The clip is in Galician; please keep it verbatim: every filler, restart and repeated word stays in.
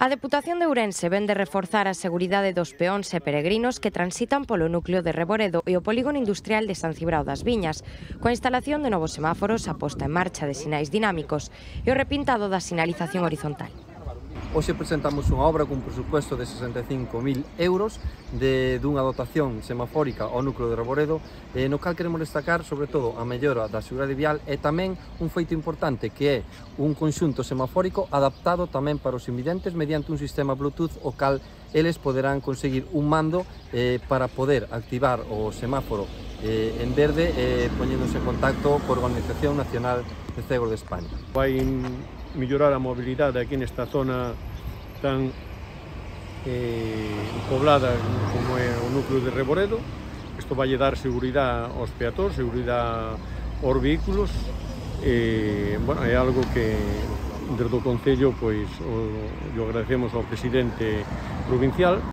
A Deputación de Ourense ven de reforzar a seguridade dos peóns e peregrinos que transitan polo núcleo de Reboredo e o polígono industrial de San Cibrao das Viñas, coa instalación de novos semáforos, a posta en marcha de sinais dinámicos e o repintado da sinalización horizontal. Hoxe presentamos unha obra cun presupuesto de sesenta e cinco mil euros de, dunha dotación semafórica ao núcleo de Reboredo, eh, no cal queremos destacar sobre todo a mellora da seguridade vial e tamén un feito importante que é un conxunto semafórico adaptado tamén para os invidentes mediante un sistema Bluetooth o cal eles poderán conseguir un mando eh, para poder activar o semáforo eh, en verde eh, poñéndose en contacto coa Organización Nacional de Cegos de España. Vai mellorar a mobilidade aquí nesta zona tan eh, poblada como é o núcleo de Reboredo. Isto vai dar seguridade aos peatóns, seguridade aos vehículos. E, bueno, é algo que desde o Concello pois, o, o agradecemos ao presidente provincial